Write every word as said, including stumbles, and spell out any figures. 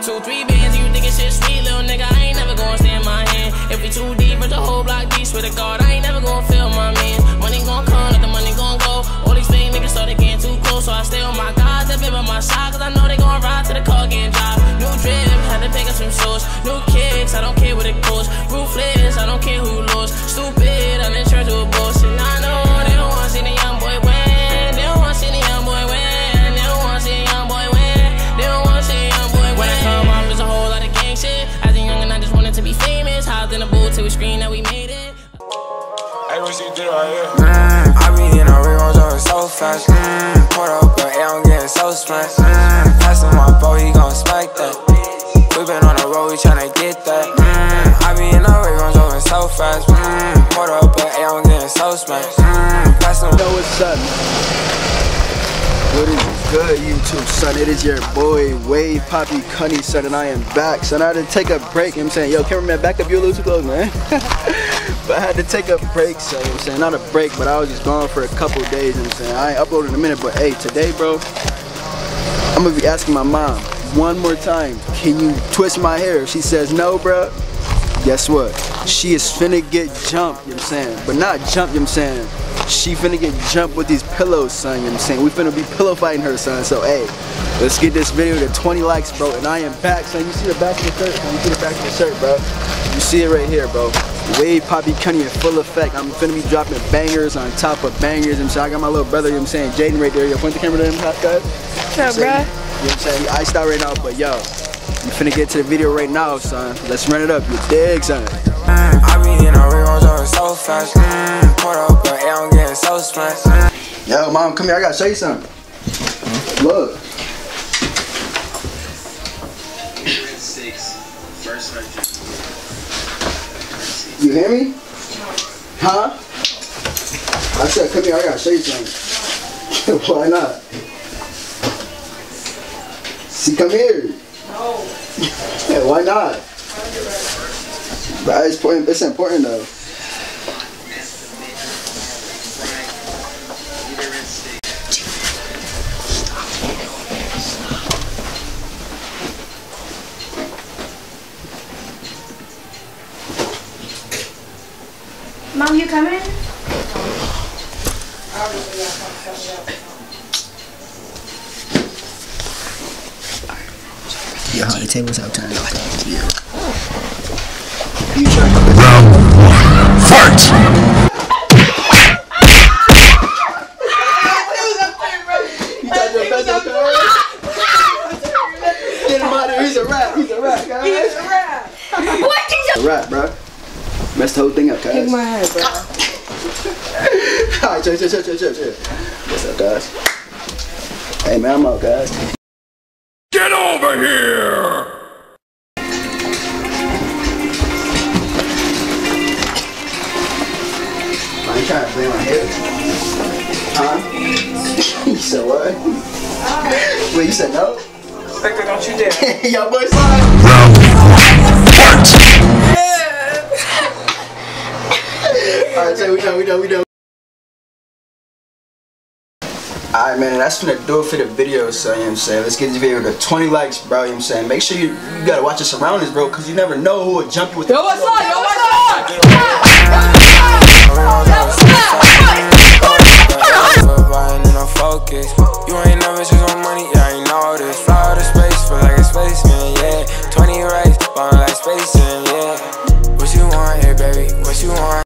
Two, three bands, you thinking shit sweet, little nigga, I ain't never gonna stand my hand. If we too deep, but the whole block deep, swear to God, I ain't never gonna feel my man. Money gon' come, let the money gon' go. All these fake niggas started getting too close, so I stay on my guys that been by my side, cause I know they gon' ride to the car getting dropped. New drip, had to pick up some shoes. New kicks, I don't care what it costs. Ruthless, I don't care who lost. Stupid, I done turned to a boss, and I know they don't wanna see the young boy win. They don't wanna see the young boy win. They don't wanna see the young boy win. They don't wanna see the young boy win. When I come up, there's a whole lot of gang shit. As a youngin', I just wanted to be famous. Hopped in the booth till we screamed that we made it. Hey, what you do right here? Mm, I be in a real going so fast. Mm, put up, but hey, I'm getting so smashed. Mm, passing my bro, he gon' smack that. We been on the road, we tryna get that. Mm, I be in a real going so fast. Mm, put up, but hey, I'm getting so smashed. Mm, passing. Yo, what's up? What is good, YouTube, son? It is your boy, Wave Poppy Cunny, son, and I am back. Son, I had to take a break, you know what I'm saying? Yo, cameraman, back up, you're a little too close, man. But I had to take a break, so, you know what I'm saying? Not a break, but I was just gone for a couple of days, you know what I'm saying? I ain't uploaded in a minute, but hey, today, bro, I'm gonna be asking my mom one more time, can you twist my hair? If she says no, bro, guess what? She is finna get jumped, you know what I'm saying? But not jump, you know what I'm saying? She finna get jumped with these pillows, son, you know what I'm saying? We finna be pillow fighting her, son. So, hey, let's get this video to twenty likes, bro. And I am back, son. You see the back of the shirt, son? You see the back of the shirt, bro? You see it right here, bro. Wave Poppy Cunny in full effect. I'm finna be dropping bangers on top of bangers. You know what I'm saying? I got my little brother, you know what I'm saying? Jaden right there. Yo, point the camera to him, guys. What's up, bro? You know what I'm saying? He iced out right now, but yo, you finna get to the video right now, son. Let's run it up. You dig, son? Mm, I be in a real going so fast. Mm, put up, but hey, I'm getting so smashed. Mm. Yo, mom, come here. I gotta show you something. Look. You hear me? Huh? I said, come here. I gotta show you something. Why not? See, come here. No. Yeah, why not? But it's important. It's important though. Mom, you coming? Yo, the table's out turned off. Yeah. Round one, fight! You got your best up there? Get him out of here. He's a rat. He's a rat, guys. He's a rat. What? He's a rat, bro. Messed the whole thing up, guys. Kick my head, bro. Alright, chill, chill, chill, chill, chill, chill. What's up, guys? Hey, man, I'm out, guys. Get over here! I ain't trying to play my hair. Huh? You said what? Wait, you said no? Victor, don't you dare. Y'all boys slide. Round one, fight! Alright, so we done, we done, we done. Alright, man, that's gonna do it for the video, so, you know what I'm saying? Let's get this video to twenty likes, bro, you know what I'm saying? Make sure you, you gotta watch your surroundings, bro, because you never know who will jump you with the. Yo, what's up? Yo, what's up? Focus. You ain't never just on money, yeah, I know this. Fly out of space, feel like a spaceman, yeah. twenty racks, ballin' like space, yeah.